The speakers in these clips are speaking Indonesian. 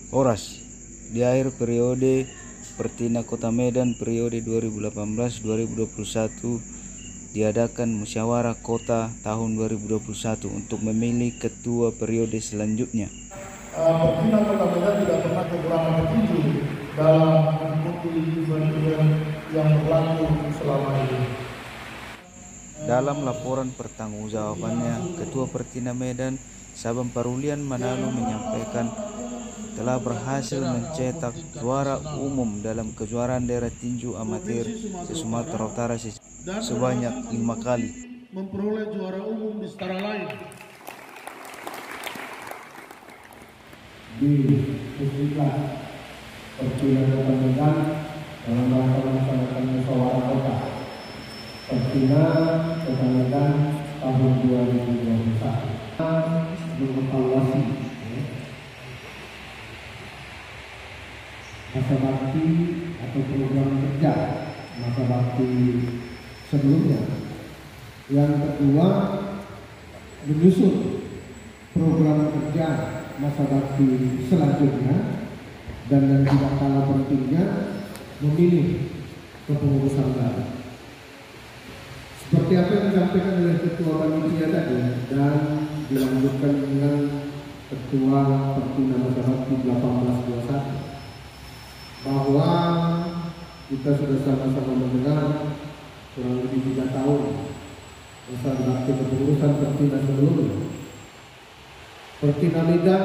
Horas. Di akhir periode Pertina Kota Medan periode 2018-2021 diadakan musyawarah kota tahun 2021 untuk memilih ketua periode selanjutnya. Pertina Kota Medan tidak pernah kekurangan petinju dalam mengikuti event-event yang berlaku selama ini. Dalam laporan pertanggungjawabannya, Ketua Pertina Medan Sabam Parulian Manalo menyampaikan telah berhasil mencetak juara umum dalam kejuaraan daerah tinju amatir se-Sumatera Utara sebanyak 5 kali. Memperoleh juara umum di setara lain. Di Pusdiklat Pertina Kota Medan dalam rangka melaksanakan musyawarah kota Pertina Kota Medan tahun 2021 mengevaluasi masa bakti atau program kerja masa bakti sebelumnya. Yang kedua, menyusun program kerja masa bakti selanjutnya, dan yang tidak kalah pentingnya memilih kepengurusan baru. Seperti apa yang disampaikan oleh Ketua Panitia tadi dan dilanjutkan dengan Ketua Pertina Masa Bakti 1821, bahwa kita sudah sama-sama mendengar kurang lebih 3 tahun masa bakti kepengurusan Pertina sebelumnya. Pertina Medan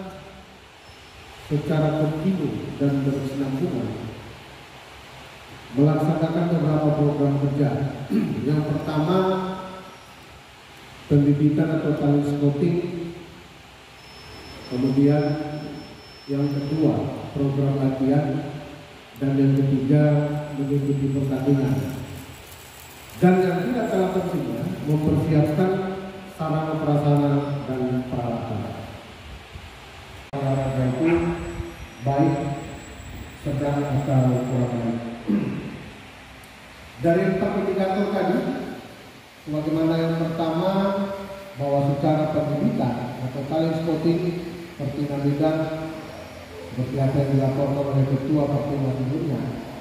secara kontinu dan berkesinambungan melaksanakan beberapa program kerja. Yang pertama, pembibitan atau talent scouting. Kemudian yang kedua, program latihan. Dan yang ketiga, mengikuti pertandingan. Dan yang tidak kalah pentingnya, mempersiapkan sarana prasarana dan peralatan. Olahraga itu baik, sedang atau kurang baik. Dari 4 indikator tadi, sebagaimana yang pertama, bahwa secara pendidikan atau talent scouting Pertina Medan seperti apa yang dilaporkan oleh Ketua Pertina sebelumnya,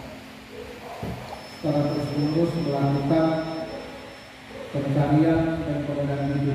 secara terus-menerus melakukan pencarian dan pengendalian hidup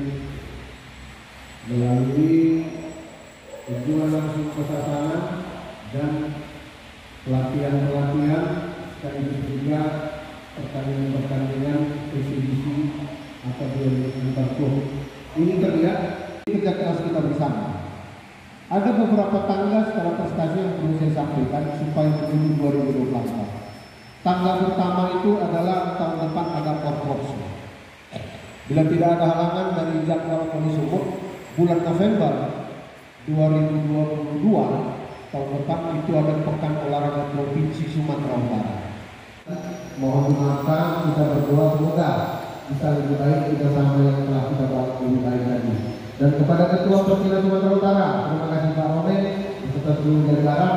melalui kunjungan langsung ke sasaran dan pelatihan-pelatihan, sekaligus juga pertandingan-pertandingan eksibisi atau duel antar klub. Ini terlihat kerja keras kita bersama. Ada beberapa tanggal secara prestasi yang perlu saya sampaikan supaya menuju 2024. Tanggal pertama itu adalah tahun depan ada korporasi. Bila tidak ada halangan dari jadwal kondisi umum, bulan November 2022 tahun depan itu ada Pekan Olahraga Provinsi Sumatera Utara. Mohon dimaafkan, kita berdoa semoga bisa lebih baik kita sama yang telah kita bahas lebih baik lagi. Dan kepada Ketua Pertina Sumatera Utara, terima kasih Pak Rone beserta seluruh jajaran.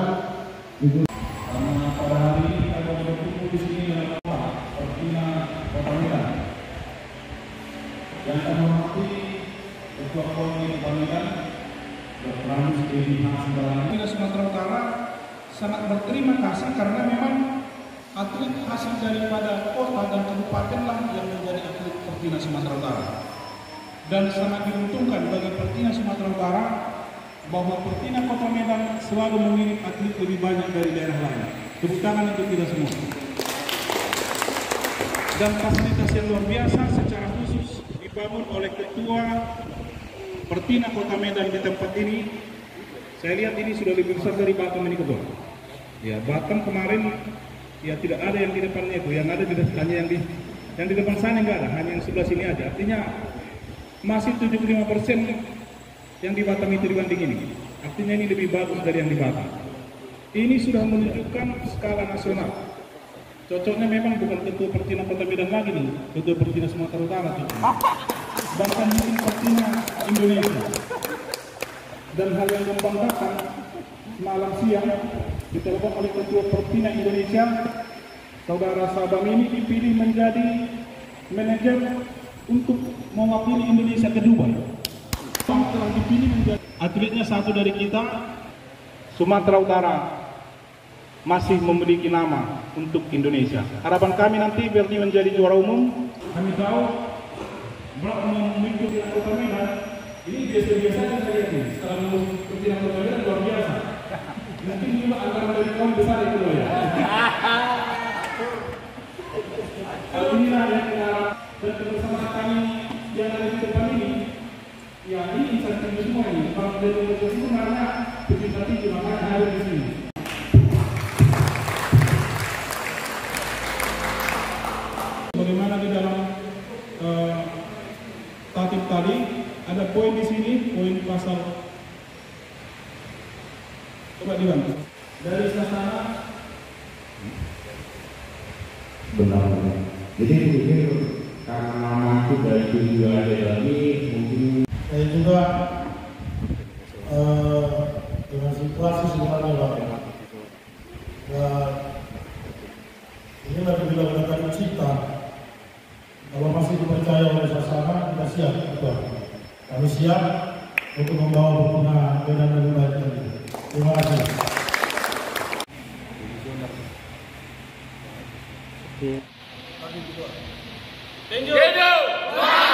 Pada hari ini kita berkumpul di sini dengan Pertina Kota Medan. Yang kami hormati Ketua Pertina Kota Medan, Dr. Randus Edi Hasibalan. Pertina Sumatera Utara sangat berterima kasih karena memang atlet hasil daripada kota dan kabupaten lah yang menjadi atlet Pertina Sumatera Utara. Dan sangat diuntungkan bagi Pertina Sumatera Utara bahwa Pertina Kota Medan selalu mengirim atlet lebih banyak dari daerah lain. Tepuk tangan untuk kita semua. Dan fasilitas yang luar biasa secara khusus dibangun oleh Ketua Pertina Kota Medan di tempat ini. Saya lihat ini sudah lebih besar dari Batam ini, Ketua. Ya, Batam kemarin ya tidak ada yang di depannya itu, yang ada hanya yang di depan sana enggak ada, hanya yang sebelah sini aja. Artinya masih 75% yang di Batam itu dibanding ini. Artinya ini lebih bagus dari yang di Batam. Ini sudah menunjukkan skala nasional. Cocoknya memang bukan Ketua Pertina Kota Medan lagi nih, Ketua Pertina Sumatera Utara. Bahkan mungkin Pertina Indonesia. Dan hal yang membanggakan, malam siang ditelepon oleh Ketua Pertina Indonesia, Saudara Sabam ini dipilih menjadi manajer untuk mewakili Indonesia ke Dubai. Telah dipilih menjadi atletnya satu dari kita, Sumatera Utara masih memiliki nama untuk Indonesia. Harapan kami nanti Berni menjadi juara umum. Kami tahu blok memimpin Kota Medan ini biasa-biasa saja ini. Setelah mengurus Kota Medan luar biasa. Mungkin juga antara dari kaum besar itu loh ya. Kalau inilah yang kita dan bersama kami yang ada di depan ini, ya ini insentif semua ini. Kalau dari itu karena pecinta tinggi maka ada di sini. Bagaimana di dalam tatib tadi ada poin di sini, poin pasal. Coba dibantu. Dari sana. Benar. Jadi mungkin karena nama itu dari tujuan ada lagi mungkin. Saya juga dengan situasi sebenarnya Pak. Ini lagi bilang cita. Kalau masih dipercaya oleh sasana, kita siap. Betul. Kami siap untuk membawa Fortuna Medan lebih baik lagi. Terima kasih. Tinju.